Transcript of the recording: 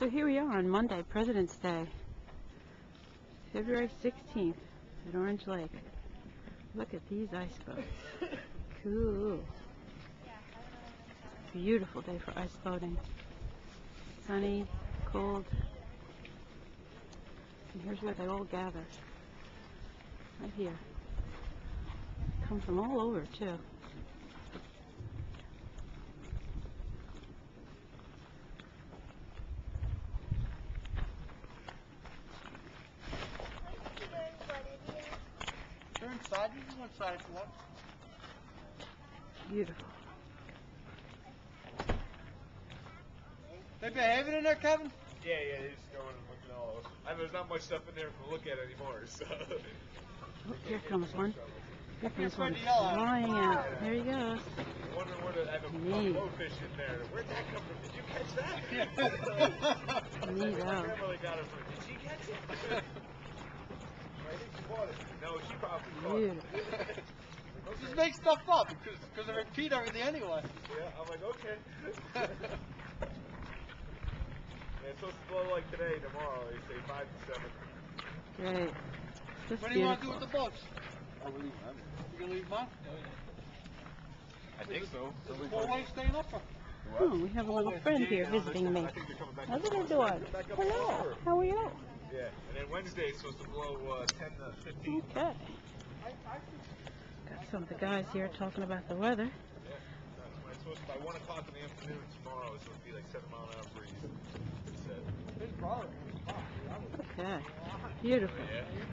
So here we are on Monday, President's Day, February 16th at Orange Lake. Look at these ice boats. Cool. Beautiful day for ice boating. Sunny, cold. And here's where they all gather. Right here. Come from all over too. You're inside, you can go inside if you want. Beautiful. They behaving in there, Kevin? Yeah, they just going and looking all over. I mean, there's not much stuff in there to look at anymore, so. Oh, here comes one. Here comes one afraid to yell at him. flying out. There he goes. I wonder where I have a Neat. blowfish in there. Where'd that come from? Did you catch that? My Neato. grandmother got it from. Did she catch it? I think she bought it. No, she probably caught it. Just make stuff up because they repeat everything anyway. Yeah, I'm like, okay. Yeah, it's supposed to blow like today, tomorrow. They say 5 to 7. Great. Just What do you want to do beautiful. with the boats? I'll leave them. You gonna leave them on? I think so. Is the wife staying up? Oh, we have a little friend here visiting me. How's it doing? Hello. How are you? Yeah, and then Wednesday it's supposed to blow 10 to 15. Okay. Got some of the guys here talking about the weather. Yeah, it's supposed to, by 1 o'clock in the afternoon tomorrow, it's supposed to be like 7-mile-an-hour breeze. It said. Okay. Beautiful. Yeah.